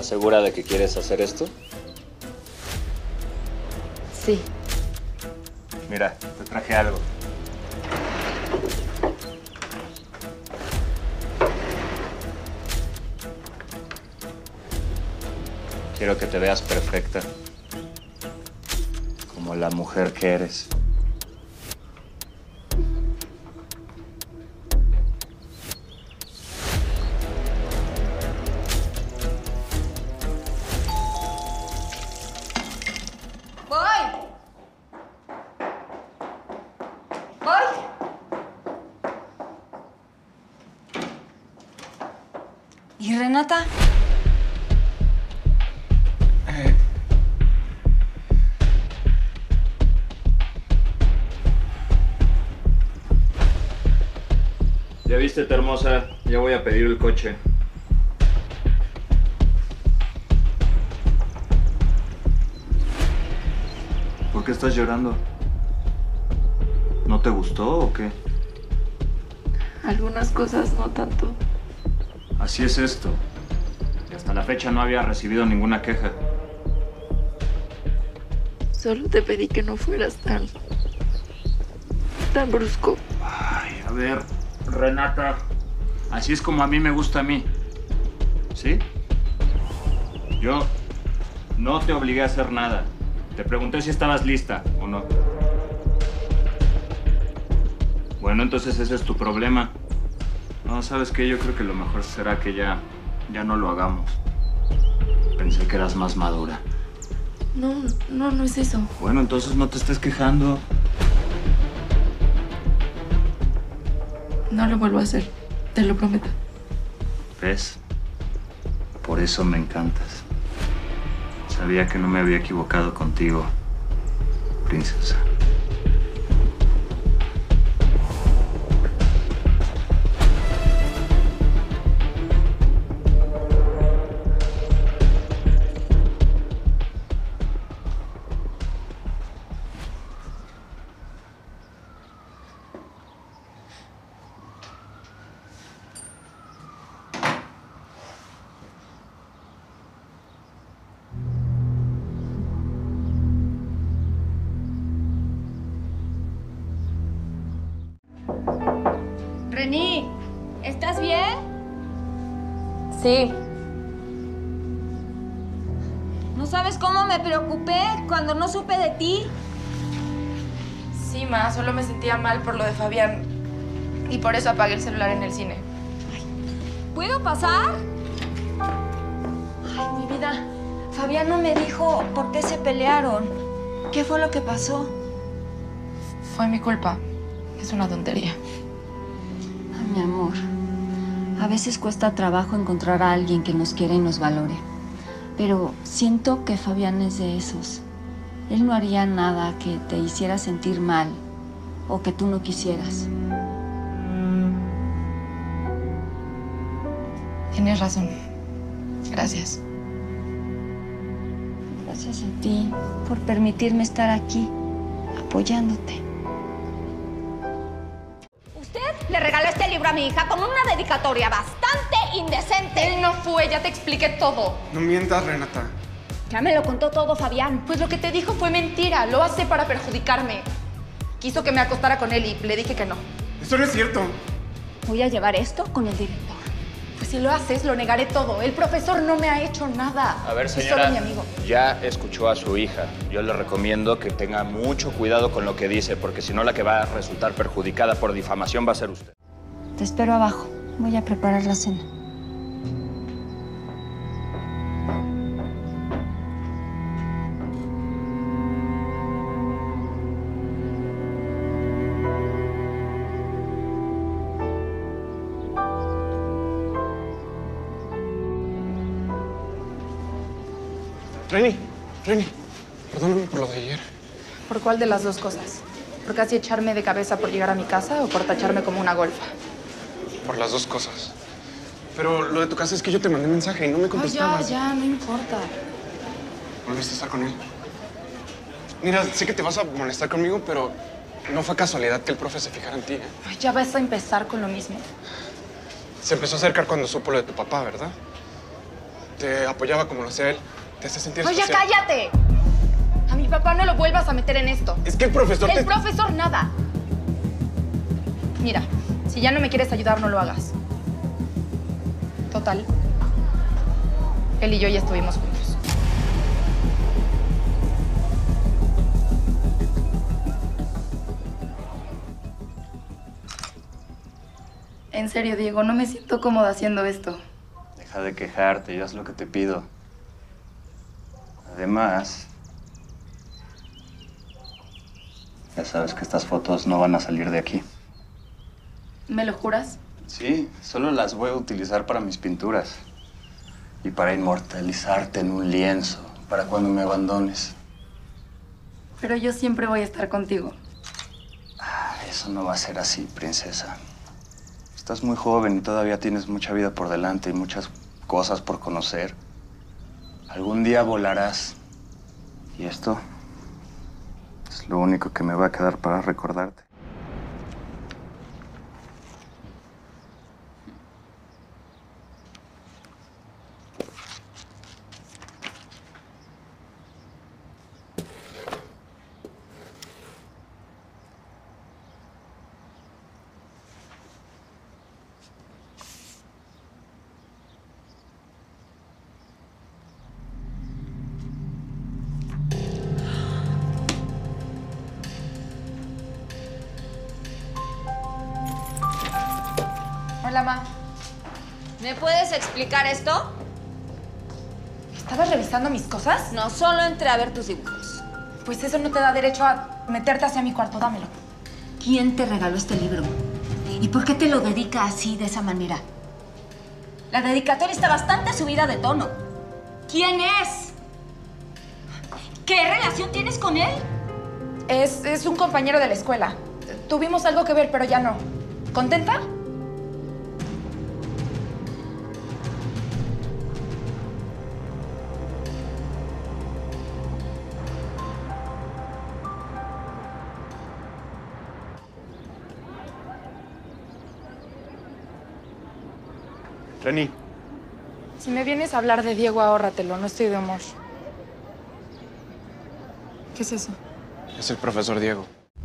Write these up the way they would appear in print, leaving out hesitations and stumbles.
segura de que quieres hacer esto? Sí. Mira, te traje algo. Quiero que te veas perfecta. Como la mujer que eres. ¿Y Renata? Ya vístete, hermosa. Ya voy a pedir el coche. ¿Por qué estás llorando? ¿No te gustó o qué? Algunas cosas no tanto. Así es esto. Y hasta la fecha no había recibido ninguna queja. Solo te pedí que no fueras tan brusco. Ay, a ver, Renata. Así es como a mí me gusta a mí. ¿Sí? Yo no te obligué a hacer nada. Te pregunté si estabas lista o no. Bueno, entonces ese es tu problema. No, ¿sabes qué? Yo creo que lo mejor será que ya no lo hagamos. Pensé que eras más madura. No es eso. Bueno, entonces no te estés quejando. No lo vuelvo a hacer, te lo prometo. ¿Ves? Por eso me encantas. Sabía que no me había equivocado contigo, princesa. Reni, ¿estás bien? Sí. ¿No sabes cómo me preocupé cuando no supe de ti? Sí, ma, solo me sentía mal por lo de Fabián. Y por eso apagué el celular en el cine. ¿Puedo pasar? Ay, mi vida. Fabián no me dijo por qué se pelearon. ¿Qué fue lo que pasó? Fue mi culpa. Es una tontería. Mi amor, a veces cuesta trabajo encontrar a alguien que nos quiera y nos valore. Pero siento que Fabián es de esos. Él no haría nada que te hiciera sentir mal o que tú no quisieras. Tienes razón. Gracias. Gracias a ti por permitirme estar aquí, apoyándote. Le regaló este libro a mi hija con una dedicatoria bastante indecente. Él no fue, ya te expliqué todo. No mientas, Renata. Ya me lo contó todo, Fabián. Pues lo que te dijo fue mentira. Lo hace para perjudicarme. Quiso que me acostara con él y le dije que no. Eso no es cierto. Voy a llevar esto con el director. Pues si lo haces, lo negaré todo. El profesor no me ha hecho nada. A ver, Es señora, solo mi amigo. ya escuchó a su hija. Yo le recomiendo que tenga mucho cuidado con lo que dice, porque si no, la que va a resultar perjudicada por difamación va a ser usted. Te espero abajo. Voy a preparar la cena. Reni, perdóname por lo de ayer. ¿Por cuál de las dos cosas? ¿Por casi echarme de cabeza por llegar a mi casa o por tacharme como una golfa? Por las dos cosas. Pero lo de tu casa es que yo te mandé mensaje y no me Ay, contestabas. ya, no importa. Volviste a estar con él. Mira, sé que te vas a molestar conmigo, pero no fue casualidad que el profe se fijara en ti, ¿eh? Ay, ya vas a empezar con lo mismo. Se empezó a acercar cuando supo lo de tu papá, ¿verdad? te apoyaba como lo hacía él. Te hace sentir ¡Oye, especial. cállate! A mi papá no lo vuelvas a meter en esto. Es que el profesor El profesor nada. Mira, si ya no me quieres ayudar, no lo hagas. Total. Él y yo ya estuvimos juntos. En serio, Diego, no me siento cómoda haciendo esto. Deja de quejarte y haz lo que te pido. Además, ya sabes que estas fotos no van a salir de aquí. ¿Me lo juras? Sí, solo las voy a utilizar para mis pinturas. Y para inmortalizarte en un lienzo, para cuando me abandones. Pero yo siempre voy a estar contigo. Eso no va a ser así, princesa. Estás muy joven y todavía tienes mucha vida por delante y muchas cosas por conocer. Algún día volarás. Y esto es lo único que me va a quedar para recordarte. Hola, Ma. ¿Me puedes explicar esto? ¿Estabas revisando mis cosas? No, solo entré a ver tus dibujos. Pues eso no te da derecho a meterte hacia mi cuarto. Dámelo. ¿Quién te regaló este libro? ¿Y por qué te lo dedica así, de esa manera? La dedicatoria está bastante subida de tono. ¿Quién es? ¿Qué relación tienes con él? Es un compañero de la escuela. Tuvimos algo que ver, pero ya no. ¿Contenta? Reni, Si me vienes a hablar de Diego, ahórratelo. No estoy de humor. ¿Qué es eso? es el profesor Diego.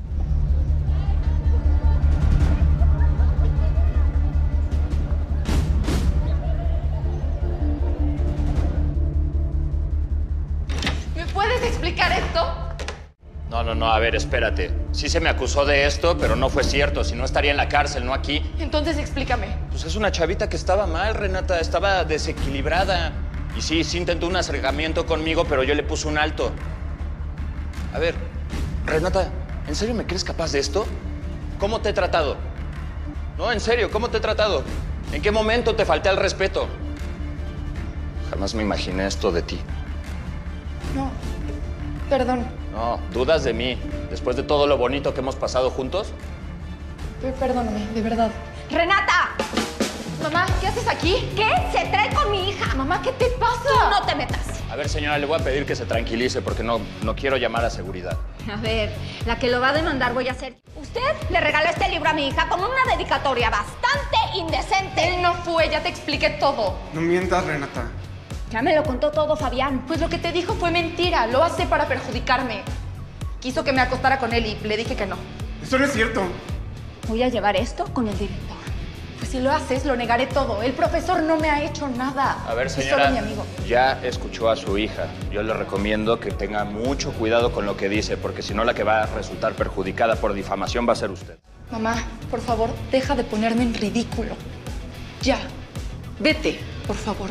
¿Me puedes explicar esto? No, a ver, espérate. Sí se me acusó de esto, pero no fue cierto. Si no, estaría en la cárcel, no aquí. Entonces explícame. Pues es una chavita que estaba mal, Renata. Estaba desequilibrada. Y sí intentó un acercamiento conmigo, pero yo le puse un alto. A ver, Renata, ¿en serio me crees capaz de esto? ¿Cómo te he tratado? No, en serio, ¿cómo te he tratado? ¿En qué momento te falté al respeto? Jamás me imaginé esto de ti. No. Perdón. No, dudas de mí. Después de todo lo bonito que hemos pasado juntos. Perdóname, de verdad. ¡Renata! Mamá, ¿qué haces aquí? ¿Qué se trae con mi hija? Mamá, ¿qué te pasa? Tú no te metas. A ver, señora, le voy a pedir que se tranquilice porque no quiero llamar a seguridad. A ver, la que lo va a demandar voy a ser. Usted le regaló este libro a mi hija con una dedicatoria bastante indecente. Él no fue, ya te expliqué todo. No mientas, Renata. Ya me lo contó todo, Fabián. Pues lo que te dijo fue mentira. Lo hace para perjudicarme. Quiso que me acostara con él y le dije que no. Eso no es cierto. Voy a llevar esto con el director. Pues si lo haces, lo negaré todo. El profesor no me ha hecho nada. A ver, Es señora, solo mi amigo. ya escuchó a su hija. Yo le recomiendo que tenga mucho cuidado con lo que dice, porque si no, la que va a resultar perjudicada por difamación va a ser usted. Mamá, por favor, deja de ponerme en ridículo. Ya. Vete, por favor.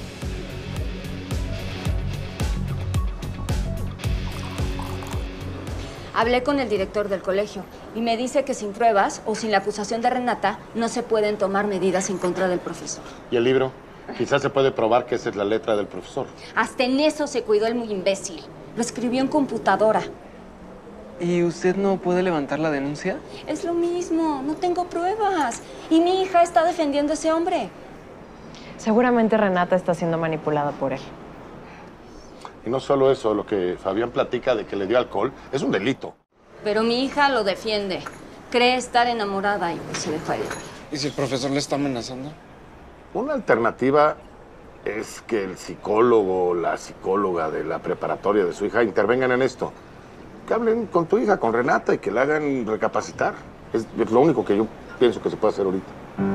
Hablé con el director del colegio y me dice que sin pruebas o sin la acusación de Renata no se pueden tomar medidas en contra del profesor. ¿Y el libro? Quizás se puede probar que esa es la letra del profesor. Hasta en eso se cuidó el muy imbécil. Lo escribió en computadora. ¿Y usted no puede levantar la denuncia? Es lo mismo, no tengo pruebas. Y mi hija está defendiendo a ese hombre. Seguramente Renata está siendo manipulada por él. Y no solo eso, lo que Fabián platica de que le dio alcohol es un delito. Pero mi hija lo defiende. Cree estar enamorada y pues se deja llevar. ¿Y si el profesor le está amenazando? Una alternativa es que el psicólogo o la psicóloga de la preparatoria de su hija intervengan en esto. Que hablen con tu hija, con Renata, y que la hagan recapacitar. Es lo único que yo pienso que se puede hacer ahorita.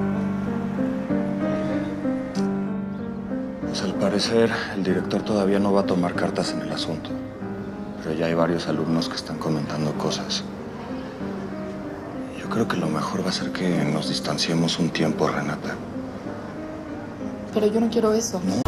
Pues al parecer, el director todavía no va a tomar cartas en el asunto. Pero ya hay varios alumnos que están comentando cosas. Yo creo que lo mejor va a ser que nos distanciemos un tiempo, Renata. Pero yo no quiero eso. ¿No?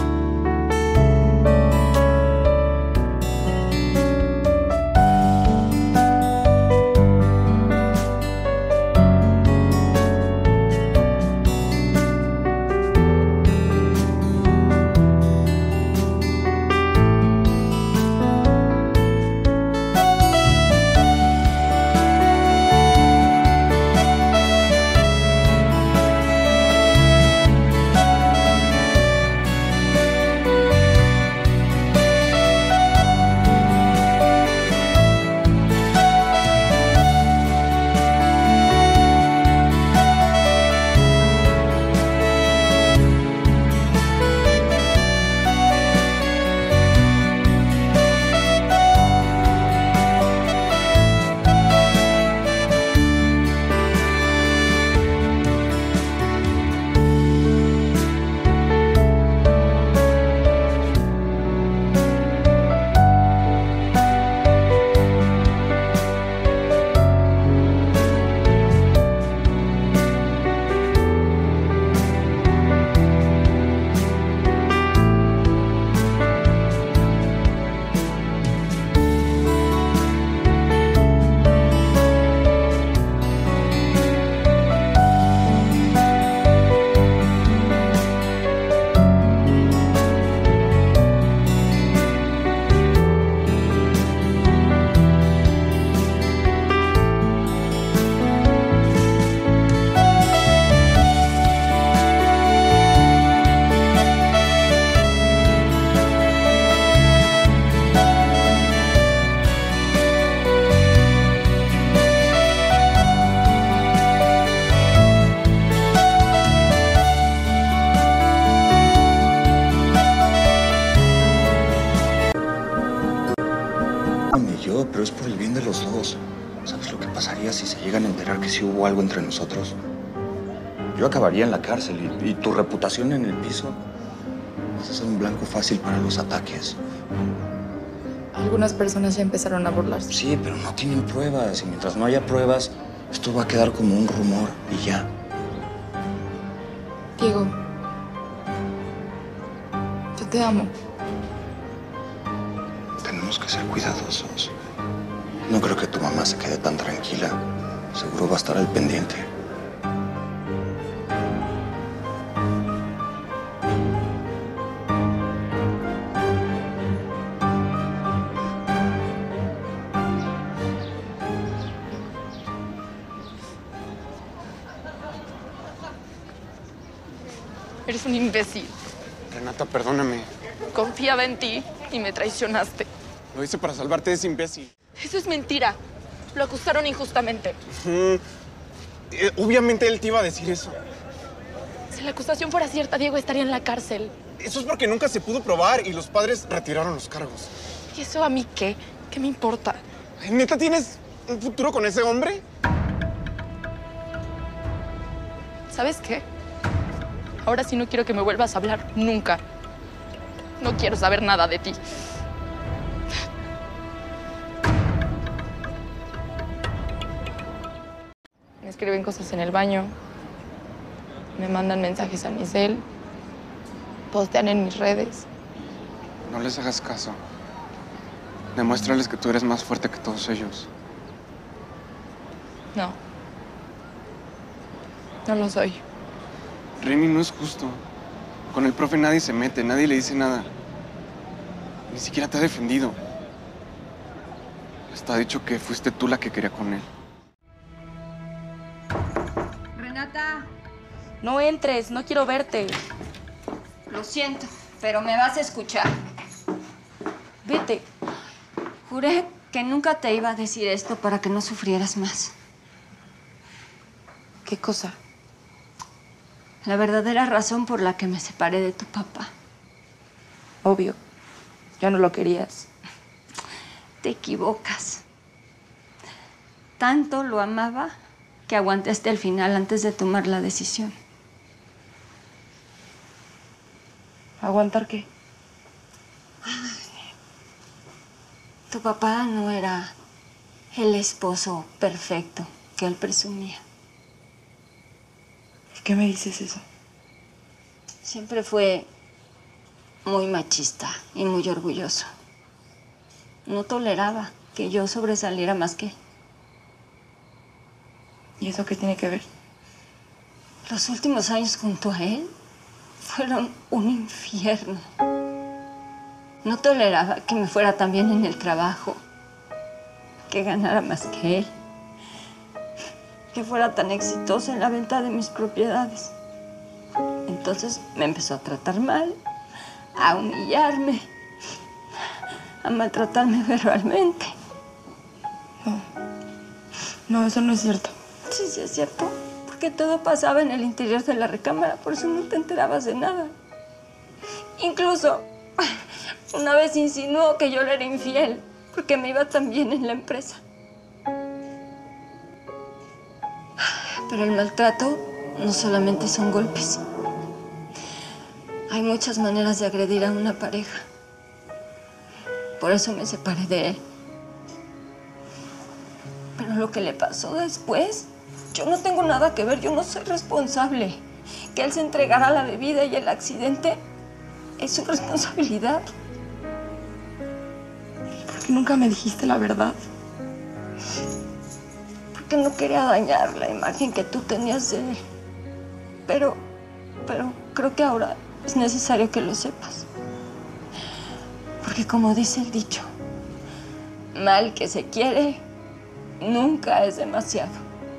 Pero es por el bien de los dos. ¿Sabes lo que pasaría si se llegan a enterar que sí hubo algo entre nosotros? Yo acabaría en la cárcel y tu reputación en el piso. Vas a ser un blanco fácil para los ataques. Algunas personas ya empezaron a burlarse. Sí, pero no tienen pruebas. Y mientras no haya pruebas, esto va a quedar como un rumor y ya. Diego, yo te amo. Tenemos que ser cuidadosos. No creo que tu mamá se quede tan tranquila. Seguro va a estar al pendiente. Eres un imbécil. Renata, perdóname. Confiaba en ti y me traicionaste. Lo hice para salvarte de ese imbécil. Eso es mentira. Lo acusaron injustamente. Obviamente él te iba a decir eso. Si la acusación fuera cierta, Diego estaría en la cárcel. Eso es porque nunca se pudo probar y los padres retiraron los cargos. ¿Y eso a mí qué? ¿Qué me importa? ¿Neta tienes un futuro con ese hombre? ¿Sabes qué? Ahora sí no quiero que me vuelvas a hablar nunca. No quiero saber nada de ti. Me escriben cosas en el baño. Me mandan mensajes a mi cel. Postean en mis redes. No les hagas caso. Demuéstrales que tú eres más fuerte que todos ellos. No. No lo soy. Remy, no es justo. Con el profe nadie se mete, nadie le dice nada. Ni siquiera te ha defendido. Está dicho que fuiste tú la que quería con él. Renata, No entres, no quiero verte. lo siento, pero me vas a escuchar. Vete. Juré que nunca te iba a decir esto para que no sufrieras más. ¿Qué cosa? La verdadera razón por la que me separé de tu papá. Obvio. Ya no lo querías. Te equivocas. Tanto lo amaba que aguanté hasta el final antes de tomar la decisión. ¿Aguantar qué? Tu papá no era el esposo perfecto que él presumía. ¿Por qué me dices eso? Siempre fue muy machista y muy orgulloso. No toleraba que yo sobresaliera más que él. ¿Y eso qué tiene que ver? Los últimos años junto a él fueron un infierno. No toleraba que me fuera tan bien en el trabajo, que ganara más que él, que fuera tan exitosa en la venta de mis propiedades. Entonces me empezó a tratar mal, a humillarme, a maltratarme verbalmente. No, eso no es cierto. Sí, sí es cierto, porque todo pasaba en el interior de la recámara, por eso no te enterabas de nada. Incluso una vez insinuó que yo le era infiel, porque me iba tan bien en la empresa. Pero el maltrato no solamente son golpes. Hay muchas maneras de agredir a una pareja. Por eso me separé de él. Pero lo que le pasó después, yo no tengo nada que ver, yo no soy responsable. Que él se entregara a la bebida y el accidente es su responsabilidad. ¿Por qué nunca me dijiste la verdad? Porque no quería dañar la imagen que tú tenías de él. Pero creo que ahora es necesario que lo sepas. Porque como dice el dicho, mal que se quiere, nunca es demasiado.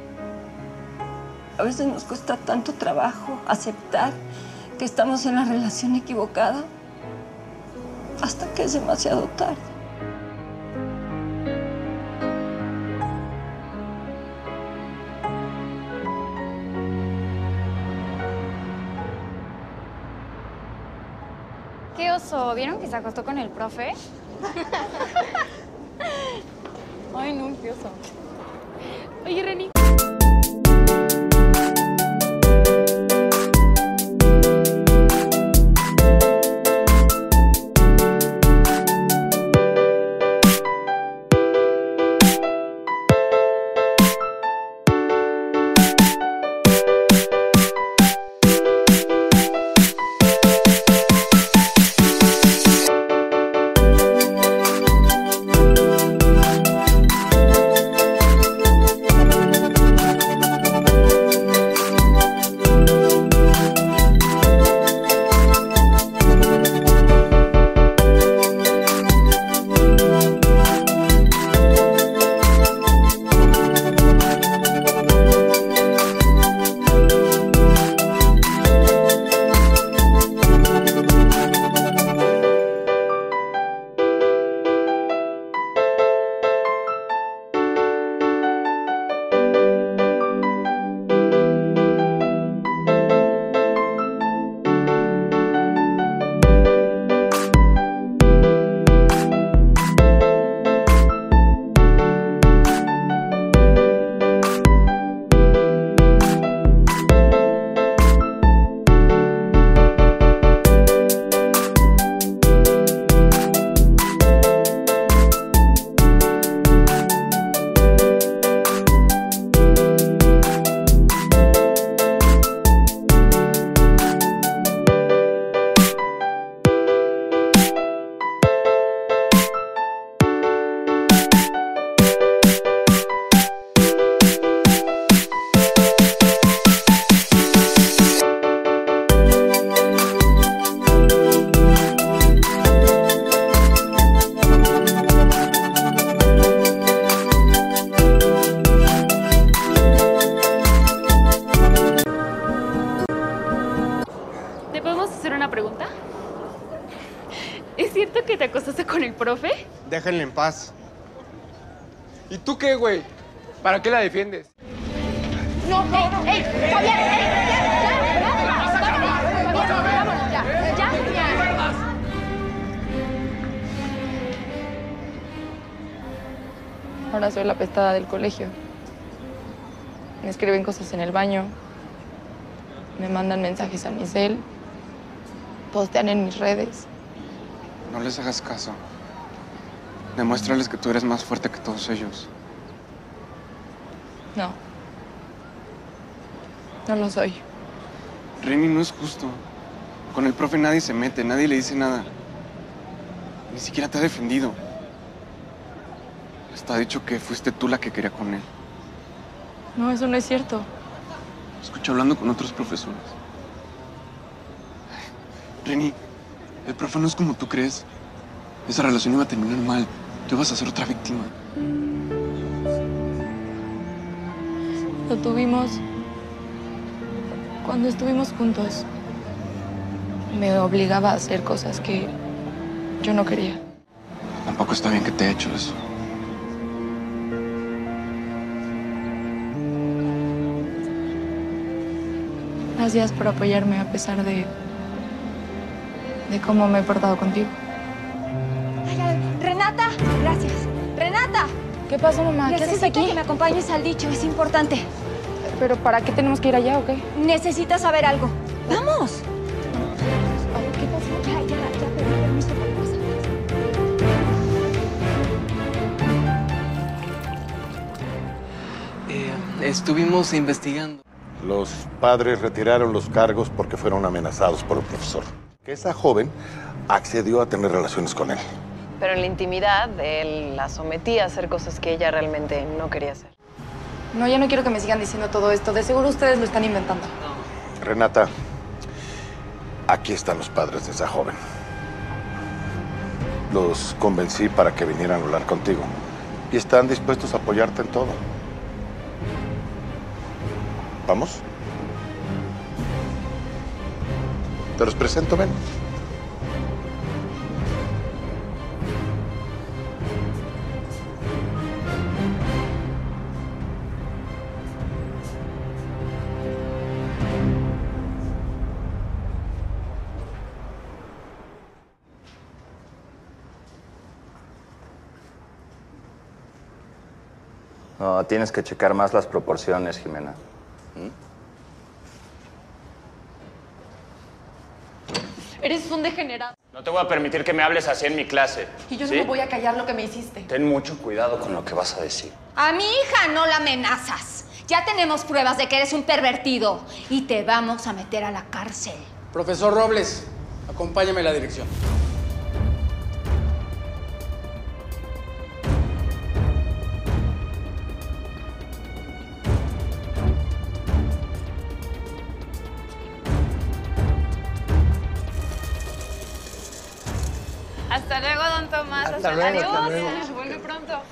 A veces nos cuesta tanto trabajo aceptar que estamos en la relación equivocada hasta que es demasiado tarde. ¿Qué oso? ¿Vieron que se acostó con el profe? Ay, no, qué oso. Oye, Reni. ¿Es cierto que te acostaste con el profe? Déjenle en paz. ¿Y tú qué, güey? ¿Para qué la defiendes? No, ¡ey! ¡Fabián! ¡Ey! ¡Ya! Ahora soy la apestada del colegio. Me escriben cosas en el baño. Me mandan mensajes a mi cel. Postean en mis redes. No les hagas caso. Demuéstrales que tú eres más fuerte que todos ellos. No. No lo soy. Rini, no es justo. Con el profe nadie se mete, nadie le dice nada. Ni siquiera te ha defendido. Hasta ha dicho que fuiste tú la que quería con él. No, eso no es cierto. Escucho hablando con otros profesores. Rini, el profe no es como tú crees. Esa relación iba a terminar mal. Tú ibas a ser otra víctima. Lo tuvimos cuando estuvimos juntos. Me obligaba a hacer cosas que yo no quería. Tampoco está bien que te haya hecho eso. Gracias por apoyarme a pesar de cómo me he portado contigo. Renata, gracias. Renata. ¿Qué pasó, mamá? ¿Qué haces aquí? Que me acompañes al dicho, es importante. ¿Pero para qué tenemos que ir allá o qué? Necesitas saber algo. ¡Vamos! ¿Qué pasó? Ya pedí permiso por WhatsApp. Estuvimos investigando. Los padres retiraron los cargos porque fueron amenazados por el profesor. Que esa joven accedió a tener relaciones con él. Pero en la intimidad, él la sometía a hacer cosas que ella realmente no quería hacer. No, ya no quiero que me sigan diciendo todo esto. De seguro ustedes lo están inventando. Renata, aquí están los padres de esa joven. Los convencí para que vinieran a hablar contigo. Y están dispuestos a apoyarte en todo. ¿Vamos? Te los presento, ven. No, tienes que checar más las proporciones, Jimena. Eres un degenerado. No te voy a permitir que me hables así en mi clase. Y yo ¿sí? no me voy a callar lo que me hiciste. Ten mucho cuidado con lo que vas a decir. A mi hija no la amenazas. Ya tenemos pruebas de que eres un pervertido y te vamos a meter a la cárcel. Profesor Robles, acompáñame a la dirección. Hasta luego, don Tomás. Hasta luego, Adiós. hasta luego. Vuelve pronto.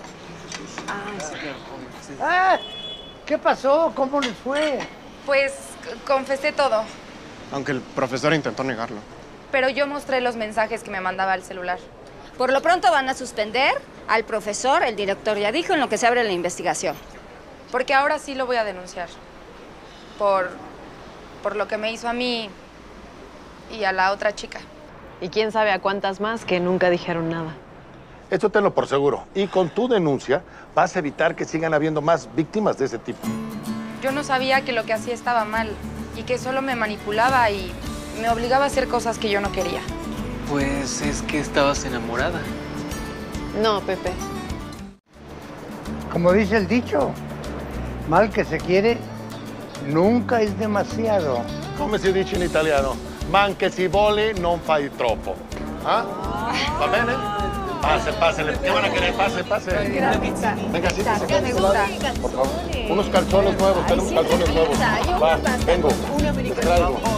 ¿Qué pasó? ¿Cómo les fue? Pues confesé todo, Aunque el profesor intentó negarlo. pero yo mostré los mensajes que me mandaba al celular. Por lo pronto van a suspender al profesor, el director ya dijo, en lo que se abre la investigación. Porque ahora sí lo voy a denunciar. Por lo que me hizo a mí y a la otra chica. Y quién sabe a cuántas más que nunca dijeron nada. Esto tenlo por seguro. Y con tu denuncia vas a evitar que sigan habiendo más víctimas de ese tipo. Yo no sabía que lo que hacía estaba mal y que solo me manipulaba y me obligaba a hacer cosas que yo no quería. Pues es que estabas enamorada. No, Pepe. Como dice el dicho, mal que se quiere nunca es demasiado. Come si dice in italiano, man che si vuole non fai troppo. ¿Ah? ¿Va bene? Pase, pase. ¿Qué van a querer? Pase, pase. Venga, sí, por favor. Unos calzones nuevos, tenemos calzones nuevos. Va, vengo. Te traigo.